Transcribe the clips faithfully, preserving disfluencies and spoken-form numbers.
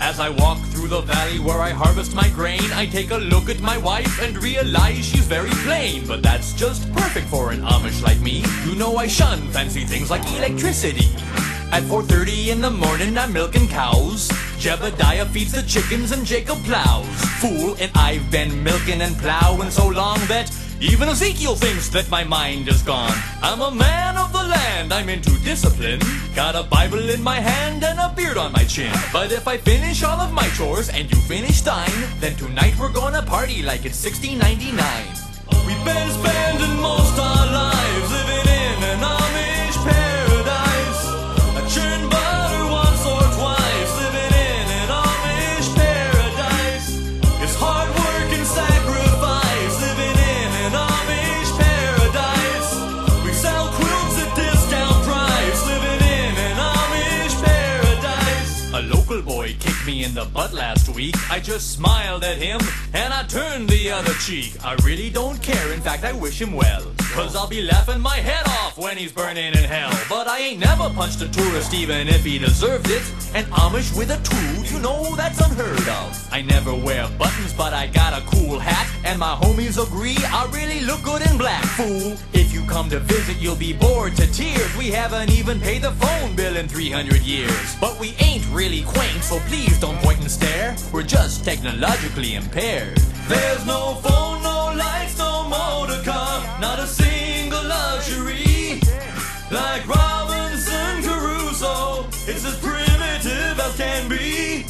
As I walk through the valley where I harvest my grain, I take a look at my wife and realize she's very plain. But that's just perfect for an Amish like me. You know I shun fancy things like electricity. At four thirty in the morning I'm milking cows. Jebediah feeds the chickens and Jacob plows. Fool, and I've been milking and plowing so long that even Ezekiel thinks that my mind is gone. I'm a man of the land, I'm into discipline. Got a Bible in my hand and a beard on my chin. But if I finish all of my chores and you finish thine, then tonight we're gonna party like it's sixteen ninety-nine. We've been spending most our lives living in an Amish paradise. I churn butter once or twice, living in an Amish paradise. It's hard work and sacrifice, living in an Amish paradise. We sell quilts at discount price, living in an Amish paradise. A local boy kicked me in the butt last week. I just smiled at him and I turned the other cheek. I really don't care, in fact I wish him well, cause I'll be laughing my head off when he's burning in hell. But I ain't never punched a tourist even if he deserved it. An Amish with a tool, you know that's unheard of. I never wear buttons but I got a cool hat, and my homies agree I really look good in black. Fool, if you come to visit you'll be bored to tears. We haven't even paid the phone bill in three hundred years. But we ain't really quaint, so please don't point and stare. We're just technologically impaired. There's no phone, no lights, no motor car, not a single luxury. Like Robinson Crusoe, it's as primitive as can be.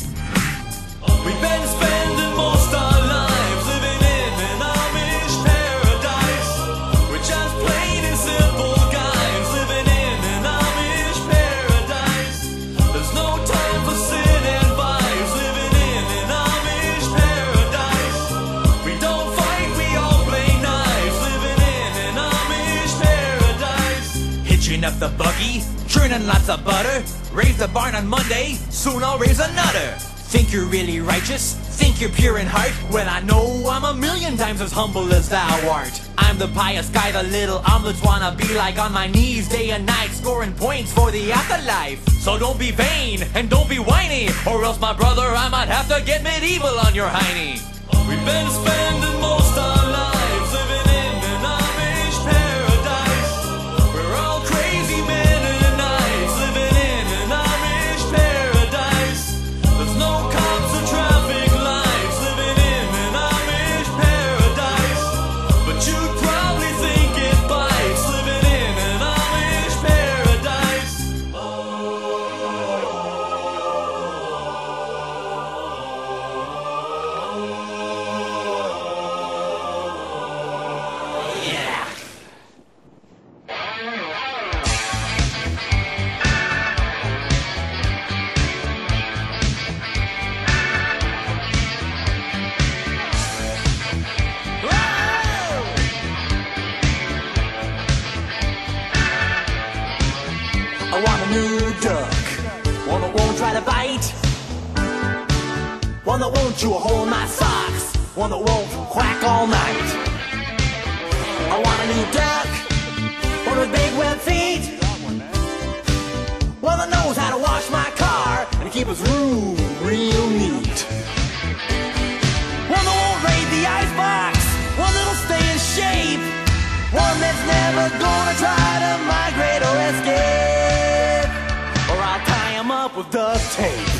We've been spending most our lives living in an Amish paradise. We're just plain and simple guys living in an Amish paradise. There's no time for sin and vice, living in an Amish paradise. We don't fight, we all play nice, living in an Amish paradise. Hitching up the buggy, churning lots of butter. Raise the barn on Monday, soon I'll raise another. Think you're really righteous? Think you're pure in heart? Well, I know I'm a million times as humble as thou art. I'm the pious guy the little omelets wanna be like, on my knees day and night, scoring points for the afterlife. So don't be vain and don't be whiny, or else my brother I might have to get medieval on your hiney. We've been spending most our lives living in an Amish paradise. We're all crazy men and nice, living in an Amish paradise. There's no cops or traffic lights, living in an Amish paradise. But you'd probably think it bites, living in an Amish paradise. Yeah. I want a new duck, one that won't try to bite, one that won't chew a hole in my socks, one that won't quack all night. I want a new duck, one with big web feet, one that knows how to wash my car and keep his room real neat. One that won't raid the icebox, one that'll stay in shape, one that's never gonna try to migrate or escape, or I'll tie him up with duct tape.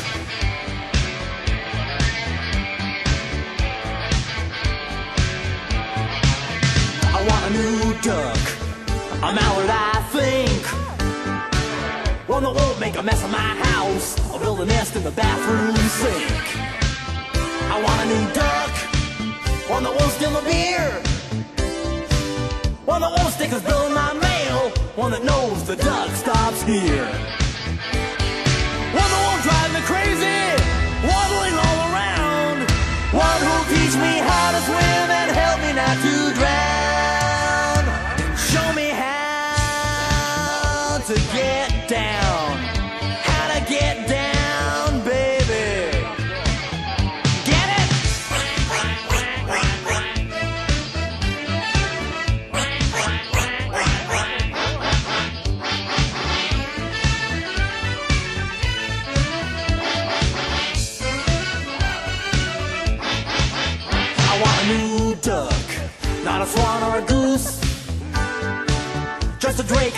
I want a new duck, a mallard I think, one that won't make a mess of my house or build a nest in the bathroom sink. I want a new duck, one that won't steal my beer, one that won't stick his bill in my mail, one that knows the duck stops here. One that won't drive me crazy, waddling all around, one who'll teach me how to swim and help me not to drown. Show me how to get down, how to get down, baby. Get it?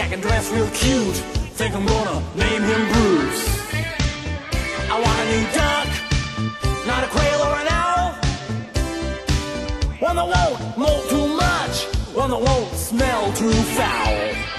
back and dress real cute. Think I'm gonna name him Bruce. I want a new duck, not a quail or an owl. One that won't molt too much, one that won't smell too foul.